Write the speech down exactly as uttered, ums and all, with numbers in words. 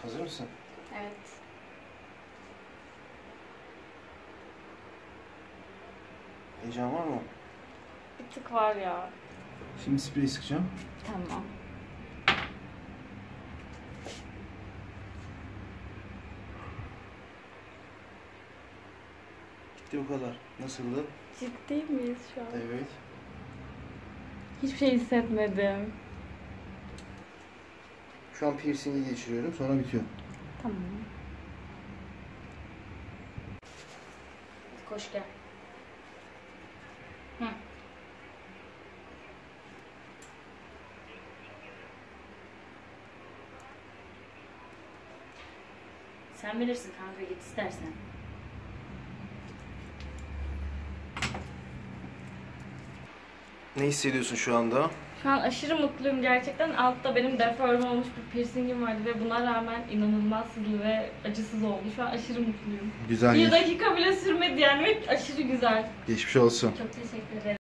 Hazır mısın? Evet. Heyecan var mı? Bir tık var ya. Şimdi sprey sıkacağım. Tamam. Bitti bu kadar. Nasıldı? Ciddi miyiz şu an? Evet. Hiçbir şey hissetmedim. Şu an piercingi geçiriyorum, sonra bitiyor. Tamam. Koş gel. Hı. Sen bilirsin kanka, git istersen. Ne hissediyorsun şu anda? Şu an aşırı mutluyum gerçekten. Altta benim deforme olmuş bir piercingim vardı ve buna rağmen inanılmaz hızlı ve acısız oldu. Şu an aşırı mutluyum. Güzel. Bir dakika bile sürmedi yani ve aşırı güzel. Geçmiş olsun. Çok teşekkür ederim.